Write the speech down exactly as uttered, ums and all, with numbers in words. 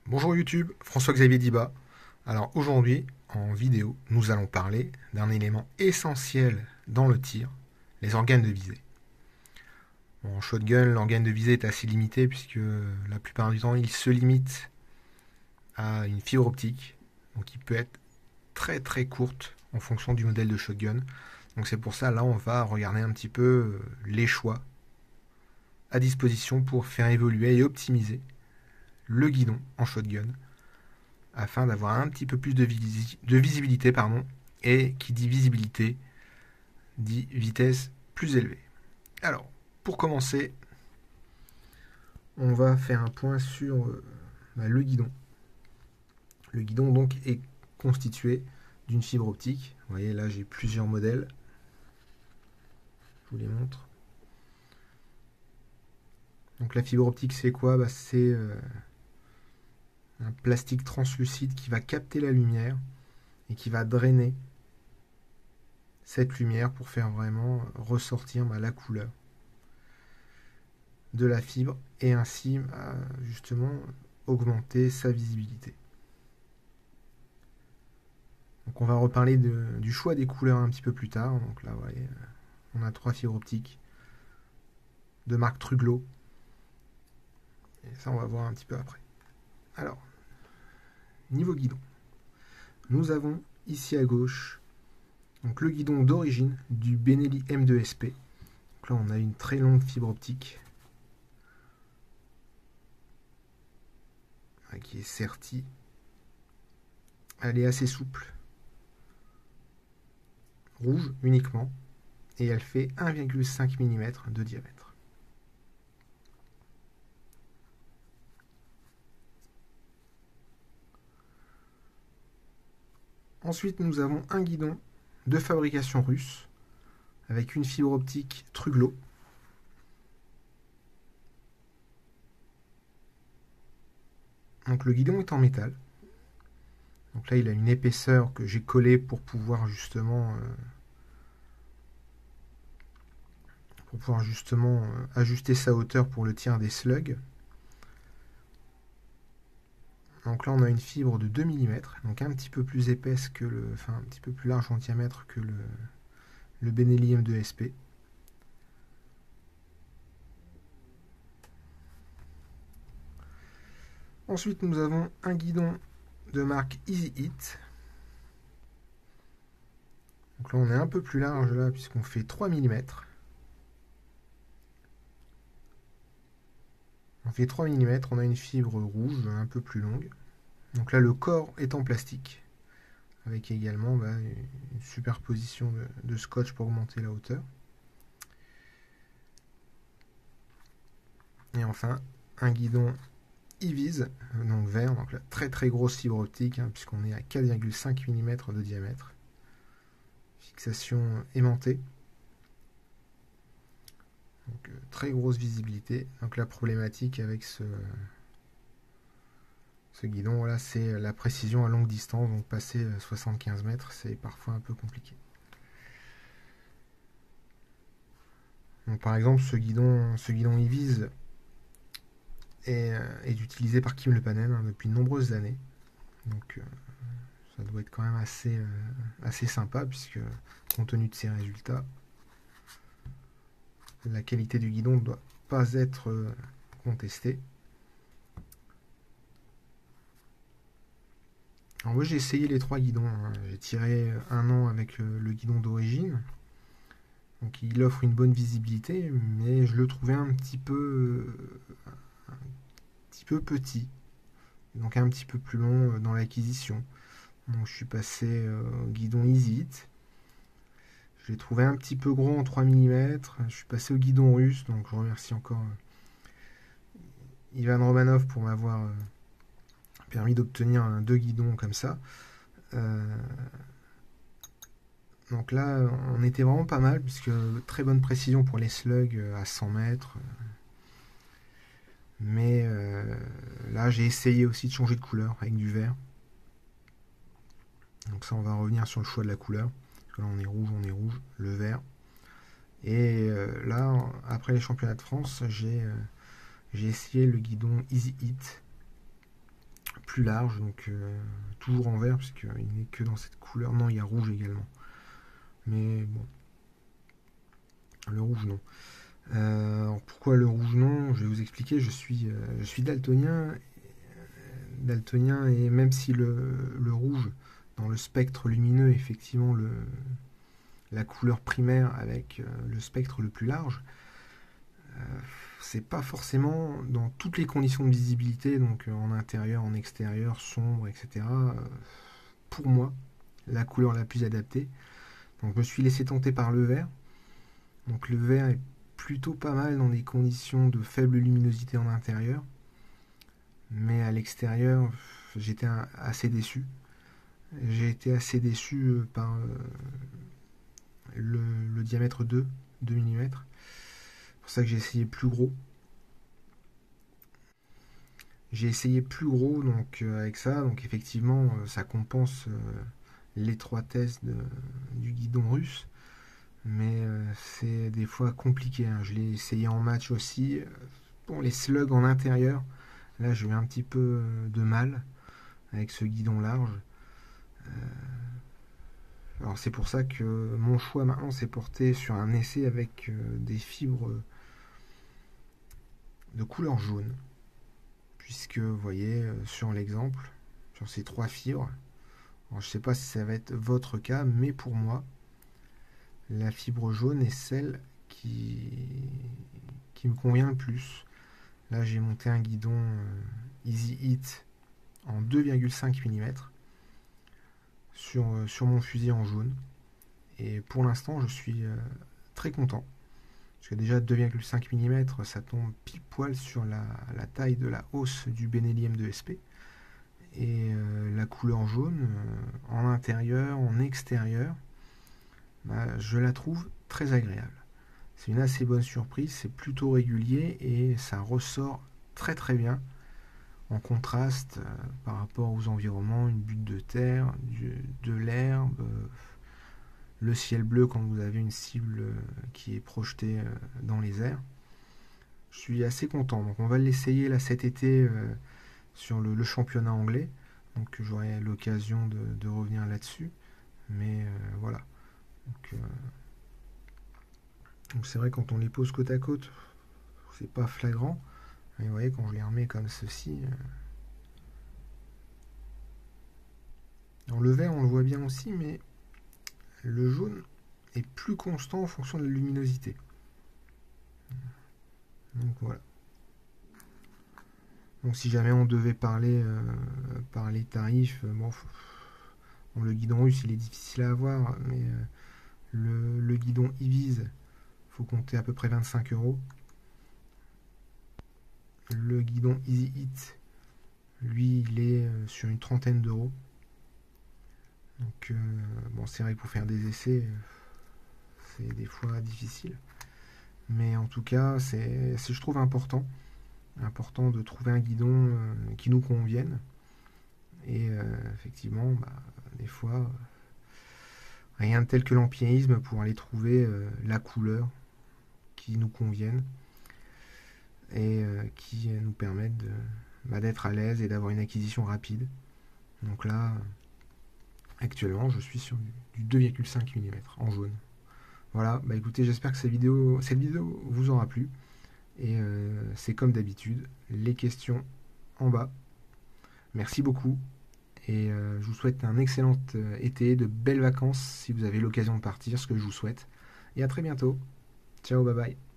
Bonjour YouTube, François-Xavier Diba. Alors aujourd'hui, en vidéo, nous allons parler d'un élément essentiel dans le tir, les organes de visée. Bon, en shotgun, l'organe de visée est assez limité puisque la plupart du temps, il se limite à une fibre optique, donc qui peut être très très courte en fonction du modèle de shotgun. Donc c'est pour ça, là, on va regarder un petit peu les choix à disposition pour faire évoluer et optimiser le guidon en shotgun afin d'avoir un petit peu plus de, visi de visibilité, pardon, et qui dit visibilité dit vitesse plus élevée. Alors, pour commencer, on va faire un point sur euh, bah, le guidon. Le guidon donc est constitué d'une fibre optique. Vous voyez là j'ai plusieurs modèles. Je vous les montre. Donc la fibre optique c'est quoi bah, C'est euh, un plastique translucide qui va capter la lumière et qui va drainer cette lumière pour faire vraiment ressortir bah, la couleur de la fibre et ainsi bah, justement augmenter sa visibilité. Donc on va reparler de, du choix des couleurs un petit peu plus tard. Donc là, vous voyez, on a trois fibres optiques de marque Truglo. Et ça, on va voir un petit peu après. Alors, niveau guidon. Nous avons ici à gauche donc le guidon d'origine du Benelli M deux S P. Donc là, on a une très longue fibre optique qui est sertie. Elle est assez souple. Rouge uniquement. Et elle fait un virgule cinq millimètres de diamètre. Ensuite, nous avons un guidon de fabrication russe avec une fibre optique Truglo. Donc le guidon est en métal. Donc là, il a une épaisseur que j'ai collée pour pouvoir justement, euh, pour pouvoir justement euh, ajuster sa hauteur pour le tir des slugs. Donc là, on a une fibre de deux millimètres, donc un petit peu plus épaisse que le, enfin un petit peu plus large en diamètre que le, le Benelli M deux S P. Ensuite, nous avons un guidon de marque Easy Hit. Donc là, on est un peu plus large là, puisqu'on fait trois millimètres. On fait trois millimètres, on a une fibre rouge un peu plus longue. Donc là, le corps est en plastique, avec également bah, une superposition de, de scotch pour augmenter la hauteur. Et enfin, un guidon Ivise, donc vert, donc la très très grosse fibre optique, hein, puisqu'on est à quatre virgule cinq millimètres de diamètre. Fixation aimantée. Donc, euh, très grosse visibilité. Donc la problématique avec ce, ce guidon, voilà, c'est la précision à longue distance. Donc passer soixante-quinze mètres, c'est parfois un peu compliqué. Donc par exemple, ce guidon, ce guidon Ivise est, est utilisé par Kim Lepanen hein, depuis de nombreuses années. Donc euh, ça doit être quand même assez, euh, assez sympa, puisque compte tenu de ses résultats, la qualité du guidon ne doit pas être euh, contestée. Alors moi j'ai essayé les trois guidons, hein. J'ai tiré un an avec le, le guidon d'origine. Donc il offre une bonne visibilité, mais je le trouvais un petit peu, euh, un petit peu petit, donc un petit peu plus long dans l'acquisition. Donc je suis passé au guidon Easy Hit. Je l'ai trouvé un petit peu gros en trois millimètres. Je suis passé au guidon russe, donc je remercie encore Ivan Romanov pour m'avoir permis d'obtenir deux guidons comme ça. Euh, donc là, on était vraiment pas mal, puisque très bonne précision pour les slugs à cent mètres. Mais euh, là, j'ai essayé aussi de changer de couleur avec du vert. Donc ça, on va revenir sur le choix de la couleur. Parce que là, on est rouge, on est rouge, le vert. Et euh, là, après les championnats de France, j'ai euh, j'ai essayé le guidon Easy Hit plus large, donc euh, toujours en vert, puisqu'il n'est que dans cette couleur. Non, il y a rouge également. Mais bon, le rouge non. Euh, alors pourquoi le rouge non? Je vais vous expliquer. Je suis, euh, je suis daltonien, daltonien, et même si le, le rouge, dans le spectre lumineux, est effectivement le, la couleur primaire avec euh, le spectre le plus large, euh, c'est pas forcément dans toutes les conditions de visibilité, donc euh, en intérieur, en extérieur, sombre, et cetera. Euh, pour moi, la couleur la plus adaptée. Donc je me suis laissé tenter par le vert. Donc le vert est plutôt pas mal dans des conditions de faible luminosité en intérieur. Mais à l'extérieur, j'étais assez déçu. J'ai été assez déçu par euh, le, le diamètre deux, deux millimètres. C'est pour ça que j'ai essayé plus gros. J'ai essayé plus gros donc euh, avec ça. Donc effectivement, euh, ça compense euh, l'étroitesse de, du guidon russe. Mais euh, c'est des fois compliqué. Hein. Je l'ai essayé en match aussi. Pour les slugs en intérieur, là j'ai eu un petit peu de mal avec ce guidon large. Euh, alors c'est pour ça que mon choix maintenant s'est porté sur un essai avec euh, des fibres de couleur jaune. Puisque vous voyez euh, sur l'exemple, sur ces trois fibres, alors, je ne sais pas si ça va être votre cas, mais pour moi, la fibre jaune est celle qui, qui me convient le plus. Là, j'ai monté un guidon euh, Easy Hit en deux virgule cinq millimètres sur, euh, sur mon fusil en jaune. Et pour l'instant, je suis euh, très content. Parce que déjà, deux virgule cinq millimètres, ça tombe pile poil sur la, la taille de la hausse du Benelli M deux S P. Et euh, la couleur jaune, euh, en intérieur, en extérieur, bah, je la trouve très agréable. C'est une assez bonne surprise, c'est plutôt régulier et ça ressort très très bien en contraste euh, par rapport aux environnements, une butte de terre, du, de l'herbe, euh, le ciel bleu quand vous avez une cible euh, qui est projetée euh, dans les airs. Je suis assez content, donc on va l'essayer là cet été euh, sur le, le championnat anglais, donc j'aurai l'occasion de, de revenir là-dessus, mais euh, voilà. Donc, euh, donc c'est vrai quand on les pose côte à côte, c'est pas flagrant, mais vous voyez quand je les remets comme ceci. Euh... Alors le vert on le voit bien aussi, mais le jaune est plus constant en fonction de la luminosité. Donc voilà. Donc si jamais on devait parler euh, parler tarifs, euh, bon, bon, le guidon russe il est difficile à avoir, mais euh, le, le guidon Ibis, faut compter à peu près vingt-cinq euros. Le guidon Easy Hit, lui, il est euh, sur une trentaine d'euros. Donc, euh, bon, c'est vrai que pour faire des essais, c'est des fois difficile. Mais en tout cas, c'est, je trouve important, important de trouver un guidon euh, qui nous convienne. Et euh, effectivement, bah, des fois, rien de tel que l'empirisme pour aller trouver euh, la couleur qui nous convienne et euh, qui nous permettent de, bah, d'être à l'aise et d'avoir une acquisition rapide. Donc là, actuellement, je suis sur du deux virgule cinq millimètres en jaune. Voilà, bah écoutez, j'espère que cette vidéo, cette vidéo vous aura plu. Et euh, c'est comme d'habitude, les questions en bas. Merci beaucoup. Et euh, je vous souhaite un excellent euh, été, de belles vacances si vous avez l'occasion de partir, ce que je vous souhaite. Et à très bientôt. Ciao, bye bye.